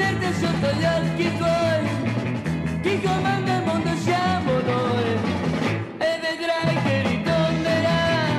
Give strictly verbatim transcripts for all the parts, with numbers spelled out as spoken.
verde sotto gli occhi tuoi, chi comanda il mondo siamo noi, e vedrai che ritornerà.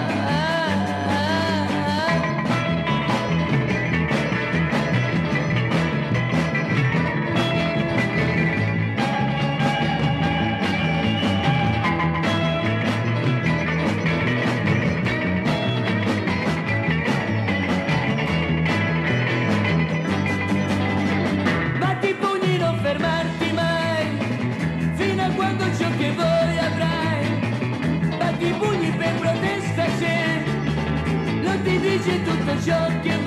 Batti i pugni, non fermarti mai, fino a quando ciò che vuoi avrai. Batti i pugni per protesta se non ti dice tutto ciò che